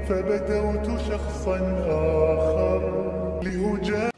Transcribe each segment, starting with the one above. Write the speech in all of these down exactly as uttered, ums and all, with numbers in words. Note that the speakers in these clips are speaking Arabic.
فبدوت شخصا آخر لأجاري.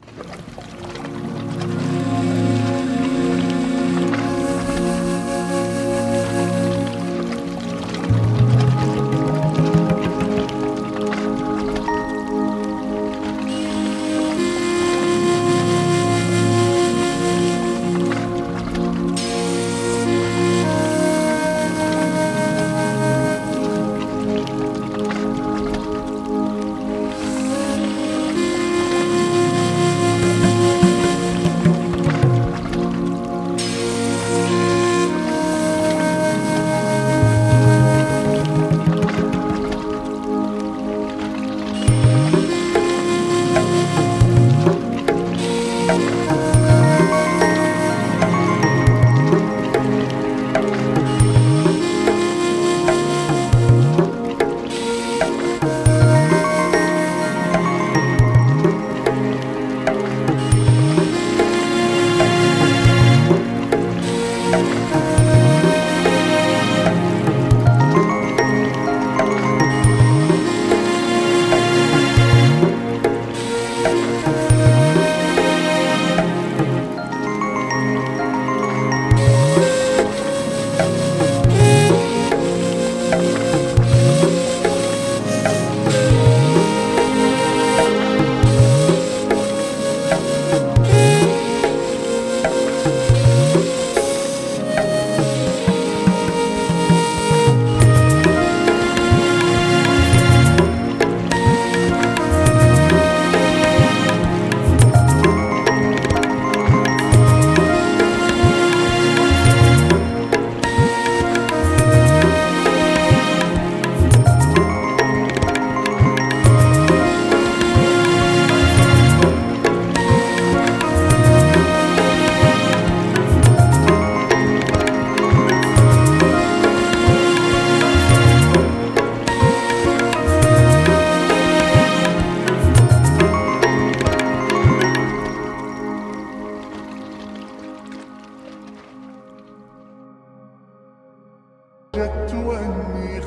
وجدت أني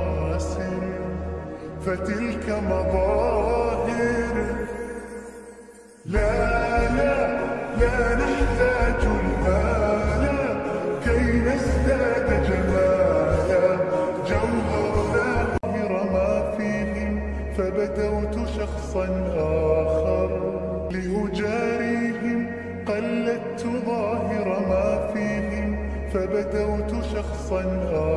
خاسر فتلك مظاهر. لا لا لا نحتاج المال كي نزداد جمالا. جوهرنا ظاهر ما فيهم فبدوت شخصا آخر لأجاريهم. قلدت ظاهر ما فيهم فبدوت شخصا آخر